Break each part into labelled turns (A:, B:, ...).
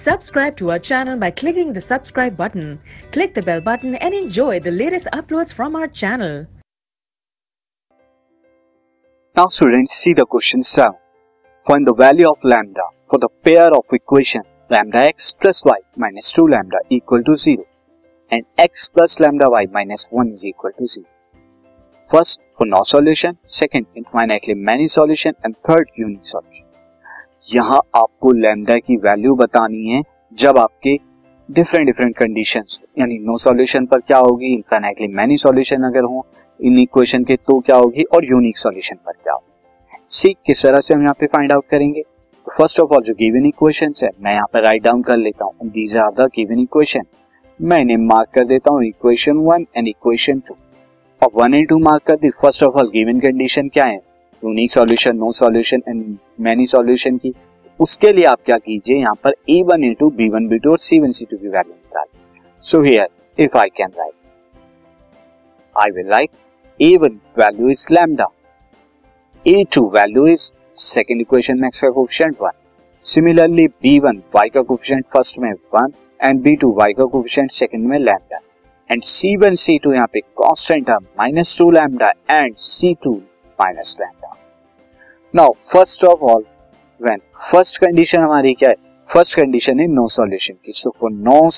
A: Subscribe to our channel by clicking the subscribe button. Click the bell button and enjoy the latest uploads from our channel.
B: Now students, see the question 7. Find the value of lambda for the pair of equation lambda x plus y minus 2 lambda equal to 0 and x plus lambda y minus 1 is equal to 0. First, for no solution, second, infinitely many solution and third, unique solution. यहाँ आपको lambda की value बतानी है जब आपके different conditions, यानी no solution पर क्या होगी, इनफाइनाइटली मैनी सॉल्यूशन अगर हो इन इक्वेशन के तो क्या होगी, और यूनिक सॉल्यूशन पर क्या होगी। सी किस तरह से हम यहाँ पे फाइंड आउट करेंगे। तो फर्स्ट ऑफ ऑल जो गिवन इक्वेशंस है मैं यहाँ पे राइट डाउन कर लेता हूँ, these are the given equation. मैं इन्हें मार्क कर देता हूँ इक्वेशन 1 एंड इक्वेशन 2 और 1 एंड 2 मार्क कर दी। First of all given condition क्या है, unique solution, no solution and many solution की। उसके लिए आप क्या कीजिए, यहाँ पर a1 into b1 b2 और c1 c2 की वैल्यू निकालिए। So here if I can write, I will write a1 value is lambda, a2 value is second equation में x का कोएफिशिएंट 1, सिमिलरली b1 y का कोएफिशिएंट फर्स्ट में 1 and b2 y का coefficient second में lambda and c1 c2 यहाँ पे constant है -2 lambda and c2 minus lambda. Now first of all when first condition हमारी क्या है, फर्स्ट कंडीशन है नो सॉल्यूशन की। सो फॉर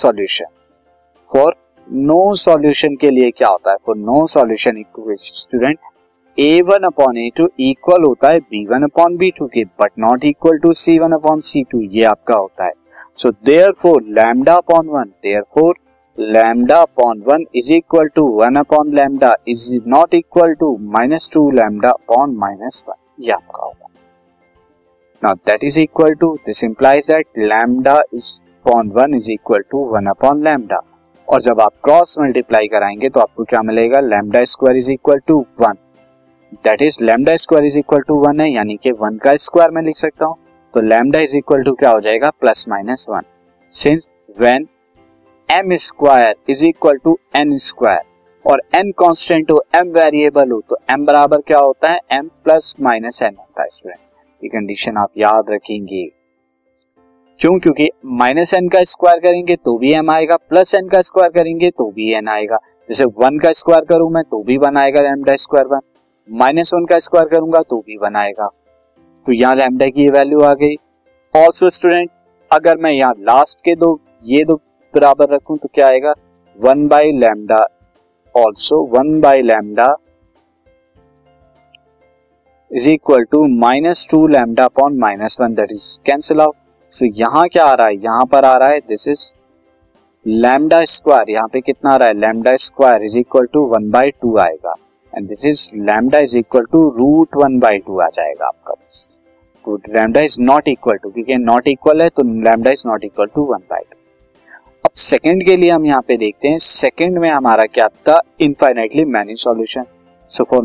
B: नो सॉल्यूशन के लिए क्या होता है, for no solution equation student a1 upon a2 equal होता है b1 अपॉन b2 के, but not equal to c1 upon c2, ये आपका होता है। So therefore lambda upon 1, therefore lambda upon 1 is equal to 1 upon lambda is not equal to -2 lambda upon -1, ये आपका होगा। Now that is equal to, this implies that lambda is upon 1 is equal to 1 upon lambda, और जब आप cross multiply कराएंगे तो आपको क्या मिलेगा, lambda square is equal to 1, that is lambda square is equal to 1 है, यानी कि 1 का स्क्वायर मैं लिख सकता हूं, तो लैम्डा इज इक्वल टू क्या हो जाएगा, +-1, since when m square is equal to n square और n कांस्टेंट हो, m वेरिएबल हो, तो m बराबर क्या होता है, m +-n होता है स्टूडेंट। ये कंडीशन आप याद रखेंगे, क्यों, क्योंकि -n का स्क्वायर करेंगे तो भी m आएगा, +n का स्क्वायर करेंगे तो भी n आएगा। जैसे 1 का स्क्वायर करूं मैं तो भी 1 आएगा, लैम्डा स्क्वायर 1, -1 का स्क्वायर करूंगा तो भी 1 आएगा। तो यहाँ लैम्डा की ये वैल्यू आ गई। ऑल्सो स्टूडेंट अगर मैं यहाँ लास्ट के ये दो बराबर रखूं तो क्या आएगा, 1/λ, also 1/λ is equal to -2 lambda upon -1, that is cancel out। so यहाँ क्या आ रहा है, यहाँ पर आ रहा है दिस इज लैम्डा स्क्वायर, यहाँ पे कितना आ रहा है, lambda square is equal to 1/2 आएगा and this is lambda is equal to √1/2 आ जाएगा आपका। तो lambda is not equal to, क्योंकि नॉट इक्वल है तो lambda is not equal to 1/2। अब सेकंड के लिए हम यहाँ पे देखते हैं, सेकंड में हमारा क्या था, infinitely many solution. So for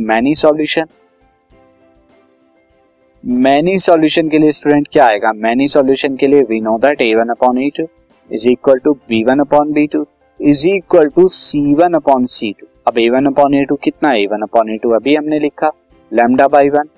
B: many solution के लिए स्टूडेंट क्या आएगा, मैनी सॉल्यूशन के लिए we know that a1 upon a2 is equal to b1 upon b2 is equal to c1 upon c2। अब a1 अपॉन a2 कितना है, a1 upon a2 अभी हमने लिखा lambda by 1,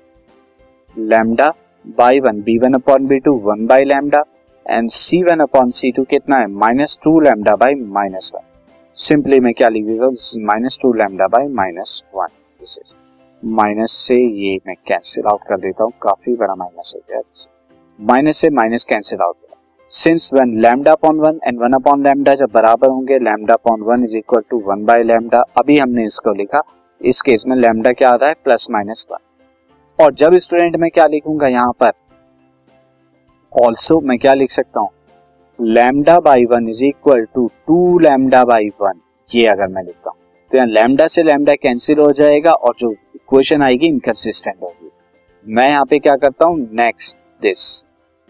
B: b1 upon b2 1/λ and c1 upon c2 कितना है, -2 lambda by -1। Simply मैं क्या लिख देता हूँ, -2 lambda by -1, this is minus से ये मैं कैंसिल आउट कर देता हूँ, काफी बड़ा माइनस हो गया, माइनस से minus cancel out. Since when lambda upon 1 and 1 upon lambda जब बराबर होंगे, lambda upon 1 is equal to 1/λ, अभी हमने इसको लिखा, इस केस में लैम्डा क्या आता है, +-1। और जब स्टूडेंट में क्या लिखूंगा यहाँ पर, ऑल्सो मैं क्या लिख सकता हूँ, lambda by 1 is equal to 2 lambda by 1, ये अगर मैं लिखता हूँ तो यहाँ लैम्डा से लैम्डा कैंसिल हो जाएगा और जो इक्वेशन आएगी इनकंसिस्टेंट होगी। मैं यहाँ पे क्या करता हूँ, next this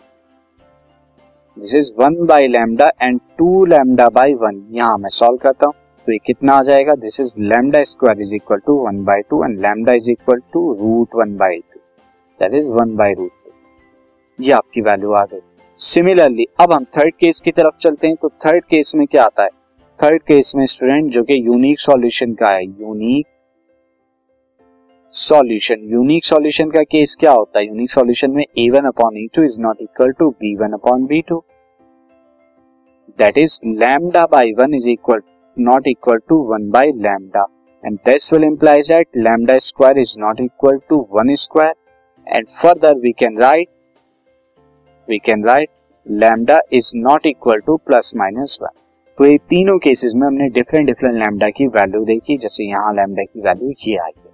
B: is 1/λ and 2 lambda by 1, यहाँ मैं सॉल्व करता हूँ तो ये कितना आ जाएगा, this is lambda square is equal to 1/2 and lambda is equal to √1/2, that is 1/√2, ये आपकी वैल्यू आ गई। सिमिलरली अब हम थर्ड केस की तरफ चलते हैं। तो थर्ड केस में क्या आता है, थर्ड केस में स्टूडेंट जो कि यूनिक सॉल्यूशन का है, यूनिक सॉल्यूशन का केस क्या होता है, यूनिक सॉल्यूशन में a1 upon a2 is not equal to b1 upon b2 that is lambda by 1 is not equal to 1 by lambda, and this will implies that lambda square is not equal to 1 square, and further we can write lambda is not equal to plus minus 1. तो ये तीनों cases में हमने different lambda की value देखी, जैसे यहाँ lambda की वैल्यू ये आई है.